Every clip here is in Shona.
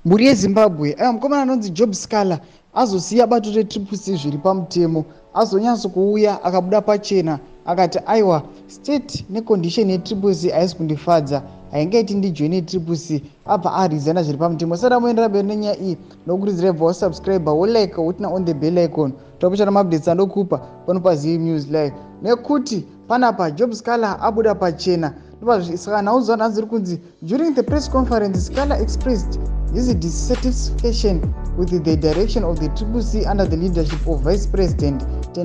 Mburi yeZimbabwe mukomana anonzi Job Sikhala azosiya bato reTCC zviri pamutemo, azonyatso kuuya akabuda pachena akati aiwa state necondition yeTCC haisi kundifadza, haingaiti ndijoine TCC, abva arizana zviri pamutemo. Saka muendera mberi nenyaya iyi nokurudzira bva wasubscribe wolike wotina on the bell icon tokuchana maupdates anokupa pano paZim News Live. Nekuti panapa Job Sikhala abuda pachena saka nauzwa nanzi kunzi during the press conference Sikhala expressed his dissatisfaction with the direction of the TCC under the leadership of Vice President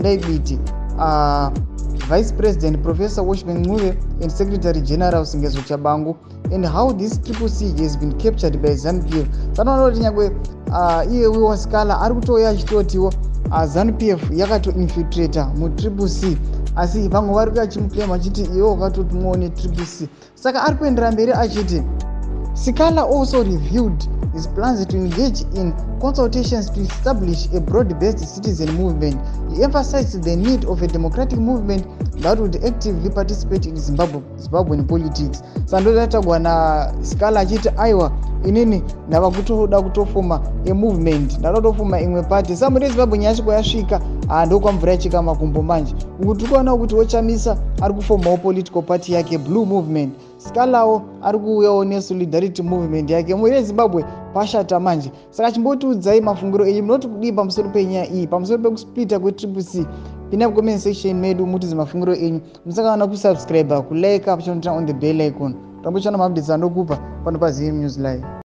Vice President Professor Washington Muve and Secretary General Sikhala Tshabangu, and how this TCC has been captured by ZANU-PF. Sanoona kuti nyangwe iye wiwa Sikhala ari kutoya achitotiwo ZANU-PF yakato infiltrate mu TCC, asi vamwe vari kuchimukema achiti iwe wakatoti muone TCC. Saka ari kuendera mberi achiti Sikhala also reviewed his plans to engage in consultations to establish a broad-based citizen movement. He emphasized the need of a democratic movement that would actively participate in Zimbabwean politics. Sandotagwa na Sikhala achiti aiwa inini ndava kutoda kutofoma a movement, ndakatofoma imwe party. Samuri Zimbabwe nyasviko yasvika ndokwamvura yachika makumbo manje. Kuti kuona kuti Chamisa ari kufomawo political party yake Blue Movement, Sikhalawo ari kuuyawo neSolidarity Movement yake. Mwiri yeZimbabwe pashata manje. Saka chimbotiudzai mafungiro enyu, munoti kudii pamusoro penyaya iyi, pamusoro pekusplita kweTCC. Pinda mucomment section medu mutize mafungiro enyu. Musakana kusubscribe, kulike, pachanotina on the bell icon. Tambochana maupdates anokupa pano paZim News Live.